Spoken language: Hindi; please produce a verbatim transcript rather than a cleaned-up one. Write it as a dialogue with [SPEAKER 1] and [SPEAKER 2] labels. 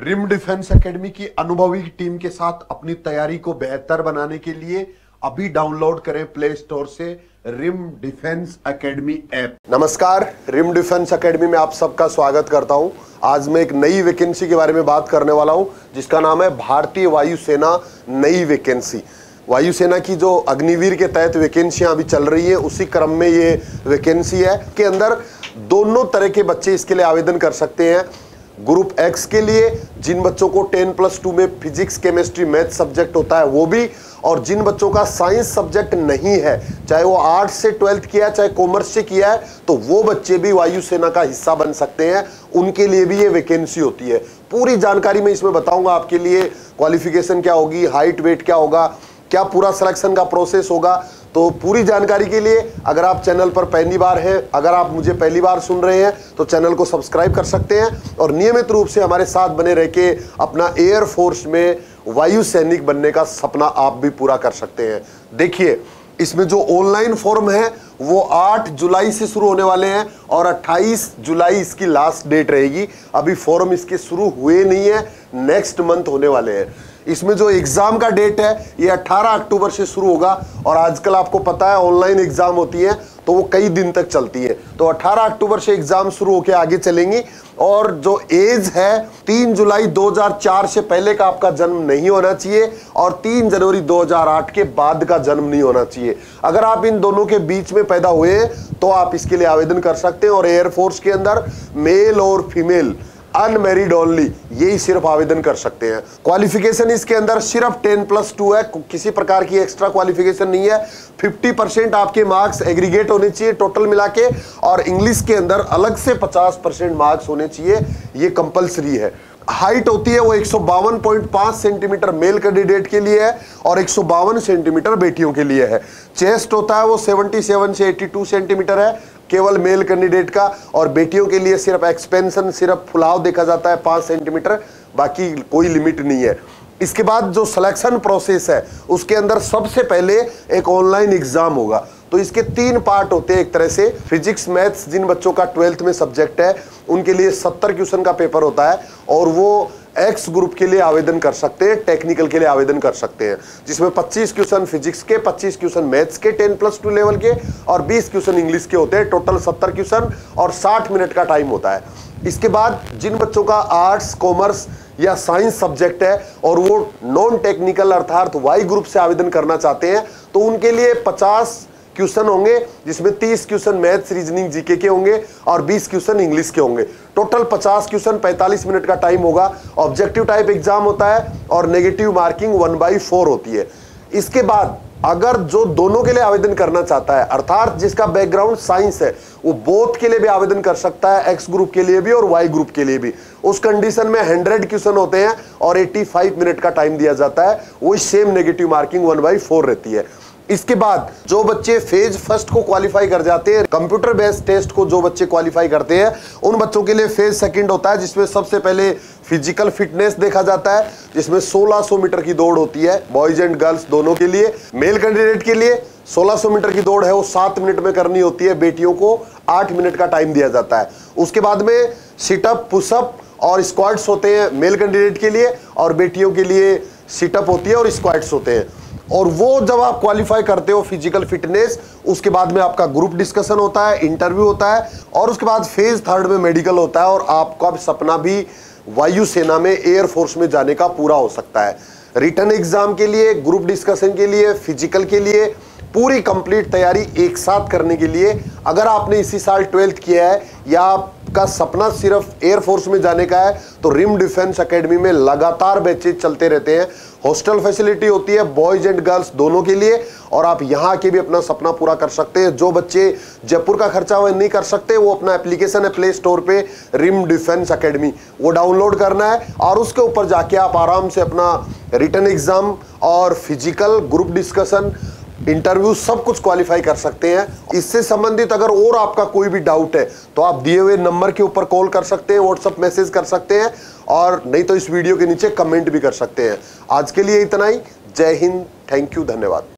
[SPEAKER 1] रिम डिफेंस एकेडमी की अनुभवी टीम के साथ अपनी तैयारी को बेहतर बनाने के लिए अभी डाउनलोड करें प्ले स्टोर से रिम डिफेंस एकेडमी ऐप। नमस्कार, रिम डिफेंस एकेडमी में आप सबका स्वागत करता हूं। आज मैं एक नई वैकेंसी के बारे में बात करने वाला हूं जिसका नाम है भारतीय वायुसेना नई वैकेंसी। वायुसेना की जो अग्निवीर के तहत वैकेंसियां अभी चल रही है उसी क्रम में ये वैकेंसी है के अंदर दोनों तरह के बच्चे इसके लिए आवेदन कर सकते हैं। ग्रुप एक्स के लिए जिन बच्चों को टेन प्लस टू में फिजिक्स केमिस्ट्री मैथ सब्जेक्ट होता है वो भी, और जिन बच्चों का साइंस सब्जेक्ट नहीं है, चाहे वो आर्ट्स से ट्वेल्थ किया है चाहे कॉमर्स से किया है, तो वो बच्चे भी वायुसेना का हिस्सा बन सकते हैं। उनके लिए भी ये वैकेंसी होती है। पूरी जानकारी मैं इसमें बताऊंगा आपके लिए। क्वालिफिकेशन क्या होगी, हाइट वेट क्या होगा, क्या पूरा सिलेक्शन का प्रोसेस होगा। तो पूरी जानकारी के लिए अगर आप चैनल पर पहली बार हैं, अगर आप मुझे पहली बार सुन रहे हैं तो चैनल को सब्सक्राइब कर सकते हैं और नियमित रूप से हमारे साथ बने रह के अपना एयर फोर्स में वायु सैनिक बनने का सपना आप भी पूरा कर सकते हैं। देखिए, इसमें जो ऑनलाइन फॉर्म है वो आठ जुलाई से शुरू होने वाले हैं और अट्ठाईस जुलाई इसकी लास्ट डेट रहेगी। अभी फॉर्म इसके शुरू हुए नहीं है, नेक्स्ट मंथ होने वाले हैं। इसमें जो एग्जाम का डेट है ये अठारह अक्टूबर से शुरू होगा और आजकल आपको पता है ऑनलाइन एग्जाम होती है तो वो कई दिन तक चलती है। तो अठारह अक्टूबर से एग्जाम शुरू होकर आगे चलेंगी। और जो एज है तीन जुलाई दो हज़ार चार से पहले का आपका जन्म नहीं होना चाहिए और तीन जनवरी दो हज़ार आठ के बाद का जन्म नहीं होना चाहिए। अगर आप इन दोनों के बीच में पैदा हुए तो आप इसके लिए आवेदन कर सकते हैं। और एयरफोर्स के अंदर मेल और फीमेल अनमैरिड ओनली यही सिर्फ आवेदन कर सकते हैं। क्वालिफिकेशन इसके अंदर सिर्फ टेन प्लस टू है, किसी प्रकार की एक्स्ट्रा क्वालिफिकेशन नहीं है। फिफ्टी परसेंट आपके मार्क्स एग्रीगेट होने चाहिए टोटल मिला के, और इंग्लिश के अंदर अलग से पचास परसेंट मार्क्स होने चाहिए, ये कंपलसरी है। हाइट होती है वो एक सौ बावन पॉइंट पाँच सेंटीमीटर मेल कैंडिडेट के लिए है और एक सौ बावन सेंटीमीटर बेटियों के लिए है। चेस्ट होता है वो सतहत्तर से बयासी सेंटीमीटर है केवल मेल कैंडिडेट का, और बेटियों के लिए सिर्फ एक्सपेंशन, सिर्फ फुलाव देखा जाता है पाँच सेंटीमीटर, बाकी कोई लिमिट नहीं है। इसके बाद जो सिलेक्शन प्रोसेस है उसके अंदर सबसे पहले एक ऑनलाइन एग्जाम होगा। तो इसके तीन पार्ट होते हैं एक तरह से। फिजिक्स मैथ्स जिन बच्चों का ट्वेल्थ में सब्जेक्ट है उनके लिए सत्तर क्वेश्चन का पेपर होता है और वो एक्स ग्रुप के लिए आवेदन कर सकते हैं, टेक्निकल के लिए आवेदन कर सकते हैं, जिसमें पच्चीस क्वेश्चन फिजिक्स के, पच्चीस क्वेश्चन मैथ्स के टेन प्लस टू लेवल के और बीस क्वेश्चन इंग्लिश के होते हैं। टोटल सत्तर क्वेश्चन और साठ मिनट का टाइम होता है। इसके बाद जिन बच्चों का आर्ट्स, कॉमर्स या साइंस सब्जेक्ट है और वो नॉन टेक्निकल अर्थात वाई ग्रुप से आवेदन करना चाहते हैं तो उनके लिए पचास क्वेश्चन होंगे, जिसमें तीस क्वेश्चन मैथ्स, रीजनिंग, जीके के होंगे और बीस क्वेश्चन इंग्लिश के होंगे। टोटल पचास क्वेश्चन, पैंतालीस मिनट का टाइम होगा। ऑब्जेक्टिव टाइप एग्जाम होता है और negative marking one by four होती है। इसके बाद अगर जो दोनों के लिए आवेदन करना चाहता है अर्थात जिसका बैकग्राउंड साइंस है वो बोथ के लिए भी आवेदन कर सकता है, एक्स ग्रुप के लिए भी और वाई ग्रुप के लिए भी। उस कंडीशन में हंड्रेड क्वेश्चन होते हैं और पचासी मिनट का टाइम दिया जाता है। वही same negative marking one by four रहती है। इसके बाद जो बच्चे फेज फर्स्ट को क्वालिफाई कर जाते हैं, कंप्यूटर बेस्ड टेस्ट को जो बच्चे क्वालिफाई करते हैं, उन बच्चों के लिए फेज सेकंड होता है जिसमें सबसे पहले फिजिकल फिटनेस देखा जाता है, जिसमें सोलह सौ मीटर की दौड़ होती है बॉयज एंड गर्ल्स दोनों के लिए। मेल कैंडिडेट के लिए सोलह सौ मीटर की दौड़ है वो सात मिनट में करनी होती है, बेटियों को आठ मिनट का टाइम दिया जाता है। उसके बाद में सिटअप, पुशअप और स्क्वाट्स होते हैं मेल कैंडिडेट के लिए, और बेटियों के लिए सिटअप होती है और स्क्वाट्स होते हैं। और वो जब आप क्वालिफाई करते हो फिजिकल फिटनेस, उसके बाद में आपका ग्रुप डिस्कशन होता है, इंटरव्यू होता है और उसके बाद फेज थर्ड में मेडिकल होता है और आपका सपना भी वायुसेना में एयर फोर्स में जाने का पूरा हो सकता है। रिटन एग्जाम के लिए, ग्रुप डिस्कशन के लिए, फिजिकल के लिए पूरी कंप्लीट तैयारी एक साथ करने के लिए अगर आपने इसी साल ट्वेल्थ किया है या आपका सपना सिर्फ एयरफोर्स में जाने का है तो रिम डिफेंस एकेडमी में लगातार बैचेज चलते रहते हैं। हॉस्टल फैसिलिटी होती है बॉयज एंड गर्ल्स दोनों के लिए और आप यहाँ के भी अपना सपना पूरा कर सकते हैं। जो बच्चे जयपुर का खर्चा वह नहीं कर सकते वो अपना एप्लीकेशन है प्ले स्टोर पे रिम डिफेंस एकेडमी, वो डाउनलोड करना है और उसके ऊपर जाके आप आराम से अपना रिटन एग्जाम और फिजिकल, ग्रुप डिस्कशन, इंटरव्यू सब कुछ क्वालिफाई कर सकते हैं। इससे संबंधित अगर और आपका कोई भी डाउट है तो आप दिए हुए नंबर के ऊपर कॉल कर सकते हैं, व्हाट्सएप मैसेज कर सकते हैं और नहीं तो इस वीडियो के नीचे कमेंट भी कर सकते हैं। आज के लिए इतना ही। जय हिंद, थैंक यू, धन्यवाद।